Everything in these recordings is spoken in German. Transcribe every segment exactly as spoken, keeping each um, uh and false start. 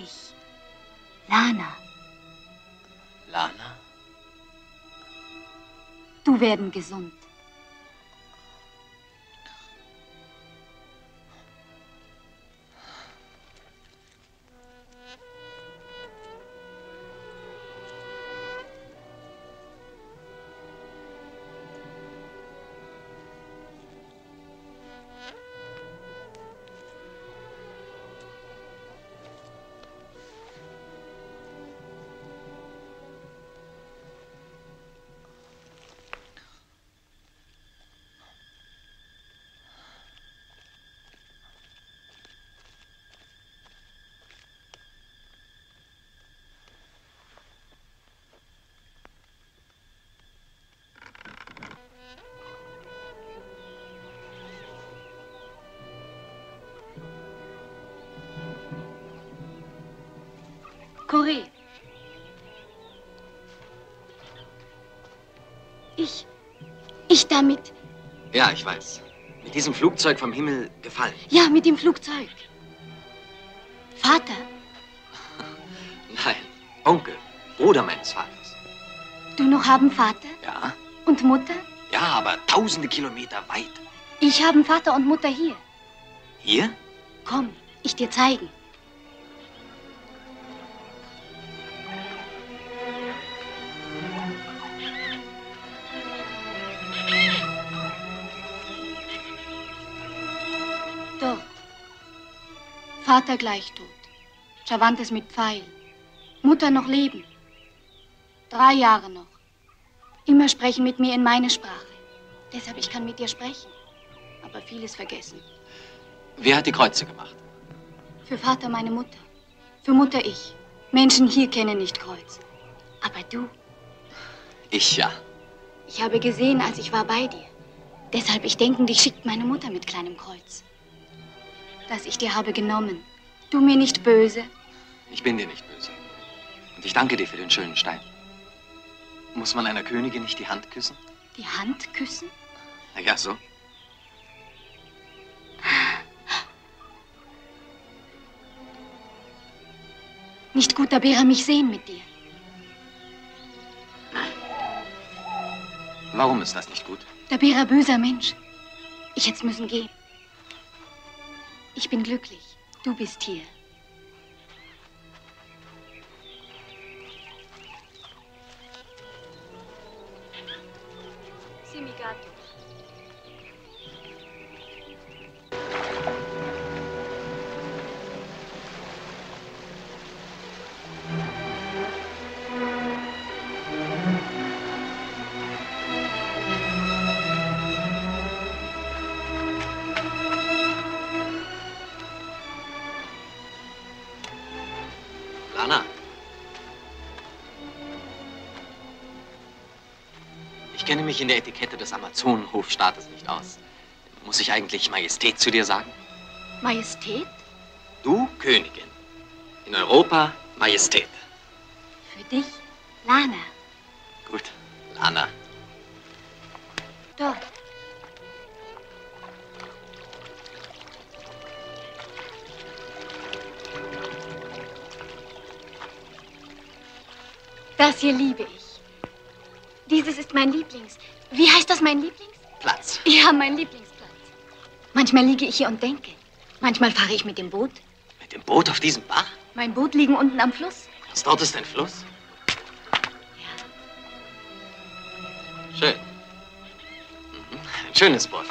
ich. Lana. Lana? Du werden gesund. Corée. Ich, ich damit. Ja, ich weiß. Mit diesem Flugzeug vom Himmel gefallen. Ja, mit dem Flugzeug. Vater. Nein, Onkel, Bruder meines Vaters. Du noch haben Vater? Ja. Und Mutter? Ja, aber tausende Kilometer weit. Ich haben Vater und Mutter hier. Hier? Komm, ich dir zeigen. Dort. Vater gleich tot. Cervantes mit Pfeil. Mutter noch leben. Drei Jahre noch. Immer sprechen mit mir in meine Sprache. Deshalb ich kann mit dir sprechen. Aber vieles vergessen. Wer hat die Kreuze gemacht? Für Vater meine Mutter. Für Mutter ich. Menschen hier kennen nicht Kreuz. Aber du? Ich ja. Ich habe gesehen, als ich war bei dir. Deshalb ich denken, dich schickt meine Mutter mit kleinem Kreuz. Das ich dir habe genommen. Du mir nicht böse? Ich bin dir nicht böse. Und ich danke dir für den schönen Stein. Muss man einer Königin nicht die Hand küssen? Die Hand küssen? Na ja, so. Nicht gut, da wäre mich sehen mit dir. Warum ist das nicht gut? Da wäre ein böser Mensch. Ich hätte müssen gehen. Ich bin glücklich. Du bist hier. Simigato. Lana. Ich kenne mich in der Etikette des Amazonenhofstaates nicht aus. Muss ich eigentlich Majestät zu dir sagen? Majestät? Du, Königin. In Europa, Majestät. Für dich, Lana. Gut, Lana. Dort. Das hier liebe ich. Dieses ist mein Lieblings... Wie heißt das, mein Lieblings? Platz. Ja, mein Lieblingsplatz. Manchmal liege ich hier und denke. Manchmal fahre ich mit dem Boot. Mit dem Boot auf diesem Bach? Mein Boot liegen unten am Fluss. Was, dort ist ein Fluss? Ja. Schön. Mhm. Ein schönes Boot.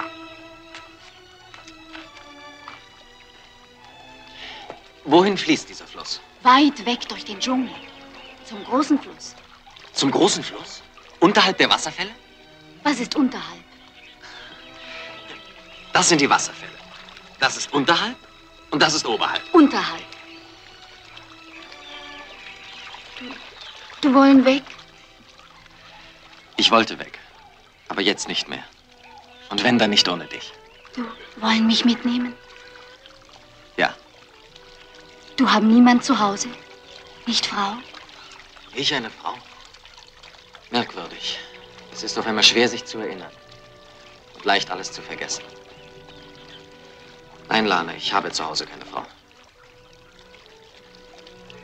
Wohin fließt dieser Fluss? Weit weg durch den Dschungel. Zum großen Fluss. Zum großen Fluss? Unterhalb der Wasserfälle? Was ist unterhalb? Das sind die Wasserfälle. Das ist unterhalb und das ist oberhalb. Unterhalb. Du, du wollen weg? Ich wollte weg. Aber jetzt nicht mehr. Und wenn, dann nicht ohne dich. Du wollen mich mitnehmen? Ja. Du haben niemand zu Hause? Nicht Frau? Ich eine Frau? Merkwürdig. Es ist auf einmal schwer, sich zu erinnern. Und leicht, alles zu vergessen. Nein, Lana, ich habe zu Hause keine Frau.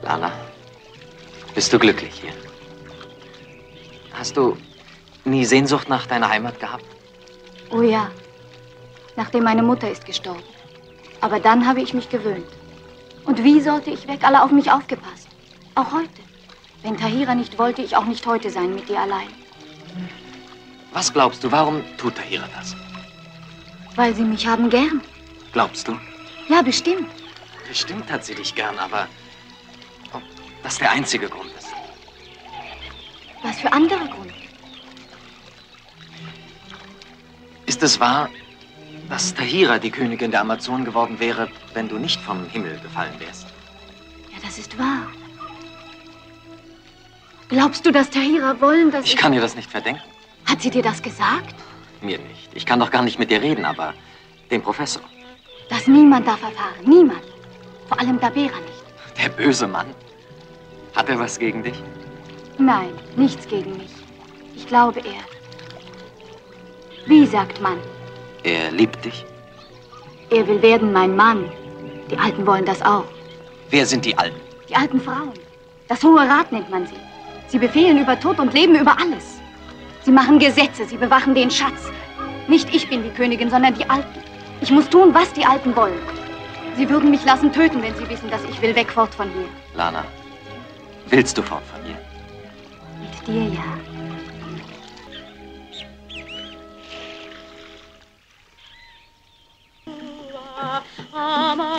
Lana, bist du glücklich hier? Hast du nie Sehnsucht nach deiner Heimat gehabt? Oh ja, nachdem meine Mutter ist gestorben. Aber dann habe ich mich gewöhnt. Und wie sollte ich weg? Alle auf mich aufgepasst. Auch heute. Wenn Tahira nicht wollte, ich auch nicht heute sein mit dir allein. Was glaubst du, warum tut Tahira das? Weil sie mich haben gern. Glaubst du? Ja, bestimmt. Bestimmt hat sie dich gern, aber ob das der einzige Grund ist. Was für andere Grund? Ist es wahr, dass Tahira die Königin der Amazonen geworden wäre, wenn du nicht vom Himmel gefallen wärst? Ja, das ist wahr. Glaubst du, dass Tahira wollen, dass ich... Ich kann ihr das nicht verdenken. Hat sie dir das gesagt? Mir nicht. Ich kann doch gar nicht mit dir reden, aber dem Professor. Das niemand darf erfahren. Niemand. Vor allem Dabera nicht. Der böse Mann. Hat er was gegen dich? Nein, nichts gegen mich. Ich glaube, er... Wie sagt man? Er liebt dich? Er will werden mein Mann. Die Alten wollen das auch. Wer sind die Alten? Die alten Frauen. Das Hohe Rat nennt man sie. Sie befehlen über Tod und Leben über alles. Sie machen Gesetze, sie bewachen den Schatz. Nicht ich bin die Königin, sondern die Alten. Ich muss tun, was die Alten wollen. Sie würden mich lassen töten, wenn sie wissen, dass ich will weg fort von hier. Lana, willst du fort von hier? Mit dir, ja. Ama